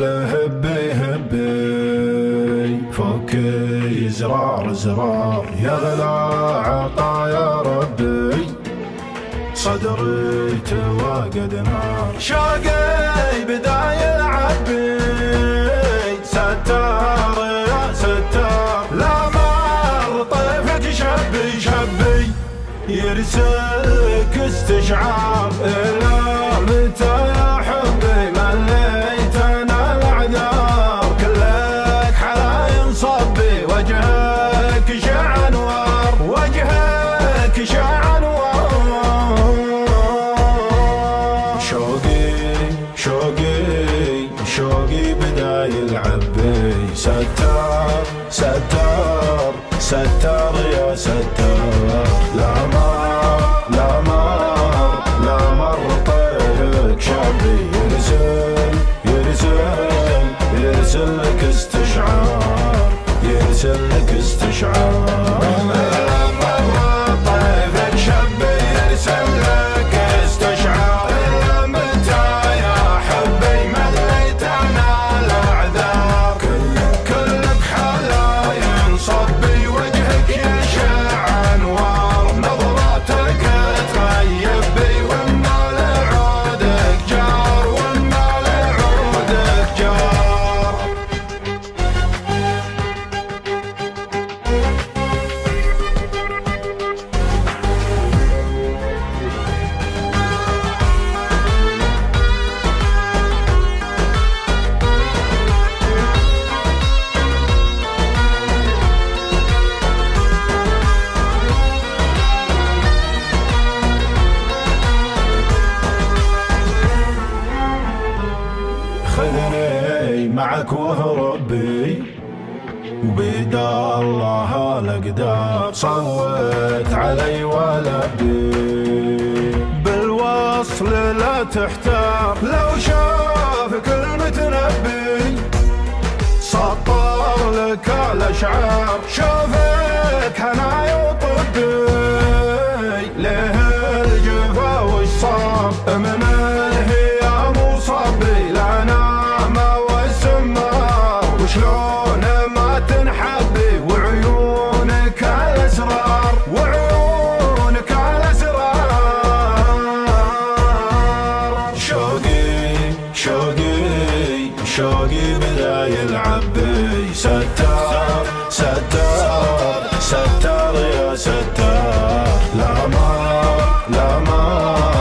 هبي هبي فكي زرار زرار يا غلا عطا يا ربي صدري تواقد نار شوقي بداية العبي ستار يا ستار لا مر طيفك شبي شبي يرسلك استشعار إلى متى يا حبي مليت أنا الأعذار كلك حلاين صبي وجهك شع أنوار وجهك شع أنوار شوقي بدا يلعبي ستار ستار ستار يا ستار لا مر طيفك شعبي يرسل لك استشعار يرسل لك استشعار طيفك شبي يرسل لك استشعار متى يا حبي مليت انا الاعذار كلك حلاين صبي وجهك يشع انوار نظراتك تغيب بي وما لعودك جار وما لعودك جار خذني معك واهرب بي وبيد الله الاقدار صوت علي ولا بي بالوصل لا تحتار لو شافك المتنبي سطر لك الاشعار شوفك حناي وطبي له الجفا وش صار من الهيام وصبي لنا وشلون ما تنحبي وعيونك الاسرار وعيونك الاسرار شوقي بدا يلعبي ستار ستار ستار يا ستار لا مر